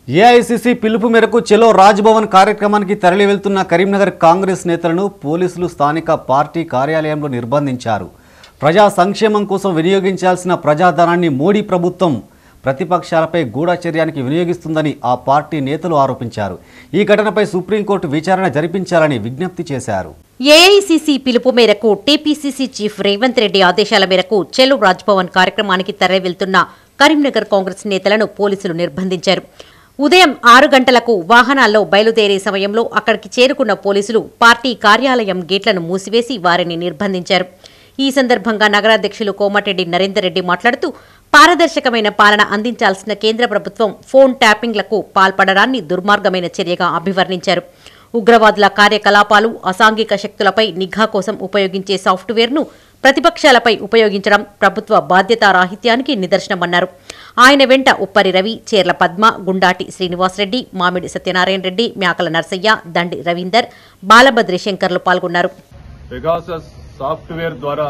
AICC పిలుపు మేరకు చెలో రాజ్భవన్ కార్యక్రమానికి తరలి వెళ్తున్న కరీంనగర్ కాంగ్రెస్ నేతలను పోలీసులు స్థానిక పార్టీ కార్యాలయంలో నిర్బంధించారు. ప్రజా సంక్షేమం కోసం వినియోగించాల్సిన ప్రజాధనాన్ని మోడీ ప్రభుత్వం ప్రతిపక్షాలపై గూఢచర్యానికి వినియోగిస్తుందని ఆ పార్టీ నేతలు ఆరోపించారు. ఈ ఘటనపై సుప్రీంకోర్టు విచారణ జరిపించాలని విజ్ఞప్తి చేశారు. ఏఐసీసీ పిలుపు మేరకు టీపీసీసీ చీఫ్ రేవంత్ రెడ్డి ఆదేశాల మేరకు చెలో రాజ్భవన్ కార్యక్రమానికి తరలి వెళ్తున్న కరీంనగర్ కాంగ్రెస్ నేతలను పోలీసులు నిర్బంధించారు. ఉదయం 6 గంటలకు వాహనాల్లో బయలుదేరే సమయంలో అక్కడికి చేరుకున్న పోలీసులు పార్టీ కార్యాలయం గేట్లను మూసివేసి వారిని నిర్బంధించారు. ఈ సందర్భంగా నగరాధ్యక్షులు కోమటిరెడ్డి నరేందర్ రెడ్డి మాట్లాడుతూ పారదర్శకమైన పాలన అందించాల్సిన కేంద్ర ప్రభుత్వం ఫోన్ ట్యాపింగ్లకు పాల్పడడాన్ని దుర్మార్గమైన చర్యగా అభివర్ణించారు. ఉగ్రవాదుల కార్యకలాపాలు, అసాంఘిక శక్తులపై నిఘా కోసం ఉపయోగించే సాఫ్ట్వేర్ను ప్రతిపక్షాలపై ఉపయోగించడం ప్రభుత్వ బాధ్యతారాహిత్యానికి నిదర్శనమన్నారు. ఆయన వెంట ఉప్పరి రవి, చేర్ల పద్మ, గుండాటి శ్రీనివాసరెడ్డి, మామిడి సత్యనారాయణ రెడ్డి, మ్యాకల నర్సయ్య, దండి రవీందర్, బాలభద్రి శంకర్లు పాల్గొన్నారు. పెగాసస్ సాఫ్ట్వేర్ ద్వారా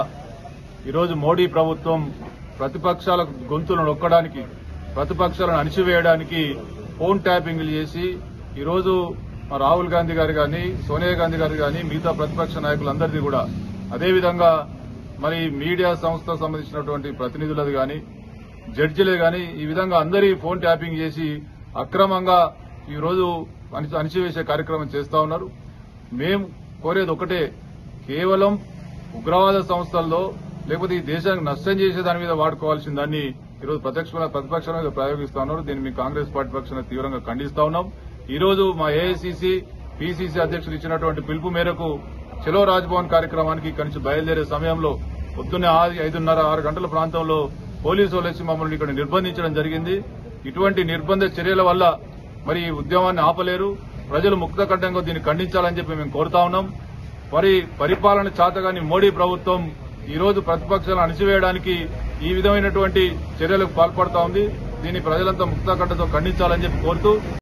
ఈరోజు మోడీ ప్రభుత్వం ప్రతిపక్షాల గొంతులను నొక్కడానికి, ప్రతిపక్షాలను అణిచివేయడానికి ఫోన్ ట్యాపింగ్లు చేసి ఈరోజు రాహుల్ గాంధీ గారు కానీ, సోనియా గాంధీ గారు కానీ, మిగతా ప్రతిపక్ష నాయకులందరిది కూడా, అదేవిధంగా మరి మీడియా సంస్థకు సంబంధించినటువంటి ప్రతినిధులది కానీ, జడ్జిలే కానీ, ఈ విధంగా అందరి ఫోన్ ట్యాపింగ్ చేసి అక్రమంగా ఈరోజు అణిచివేసే కార్యక్రమం చేస్తా ఉన్నారు. మేము కోరేది ఒకటే, కేవలం ఉగ్రవాద సంస్థల్లో లేకపోతే ఈ దేశానికి నష్టం చేసే దాని మీద వాడుకోవాల్సిన దాన్ని ఈరోజు ప్రతిపక్షాల మీద ప్రయోగిస్తా ఉన్నారు. దీన్ని మేము కాంగ్రెస్ పార్టీ పక్షాన తీవ్రంగా ఖండిస్తా ఉన్నాం. ఈ రోజు మా ఏఐసీసీ, పీసీసీ అధ్యక్షులు ఇచ్చినటువంటి పిలుపు మేరకు చెలో రాజ్భవన్ కార్యక్రమానికి ఇక్కడి నుంచి బయలుదేరే సమయంలో పొద్దున్నే 5:30, 6 గంటల ప్రాంతంలో పోలీసు వాళ్ళు వచ్చి మమ్మల్ని ఇక్కడ నిర్బంధించడం జరిగింది. ఇటువంటి నిర్బంధ చర్యల వల్ల మరి ఈ ఉద్యమాన్ని ఆపలేరు. ప్రజలు ముక్తకంఠంగా దీన్ని ఖండించాలని చెప్పి మేము కోరుతా ఉన్నాం. మరి పరిపాలన చాతగాని మోడీ ప్రభుత్వం ఈ రోజు ప్రతిపక్షాలను అణిచివేయడానికి ఈ విధమైనటువంటి చర్యలకు పాల్పడతా ఉంది. దీన్ని ప్రజలంతా ముక్తకంఠంతో ఖండించాలని చెప్పి కోరుతూ